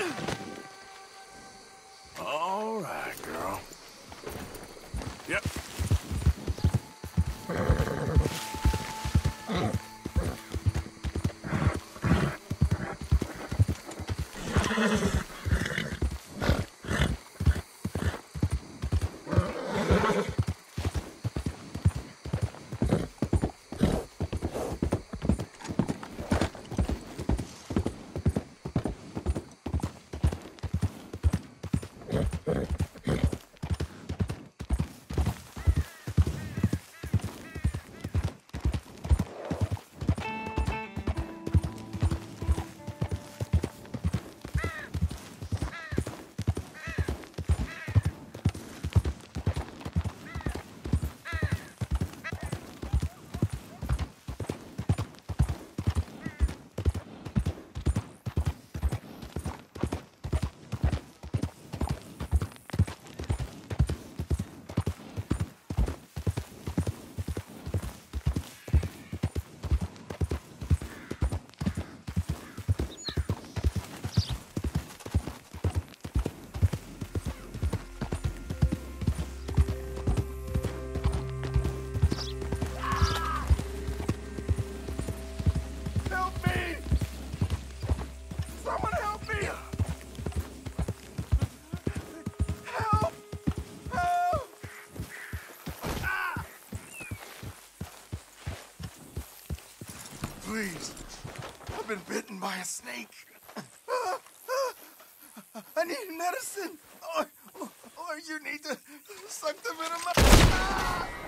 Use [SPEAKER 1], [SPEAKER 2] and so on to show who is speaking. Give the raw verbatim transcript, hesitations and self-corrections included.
[SPEAKER 1] All right, girl. Yep. Help me! Someone help me! Help! Help! Ah! Please, I've been bitten by a snake. I need medicine. Or, or you need to suck the venom out. Ah!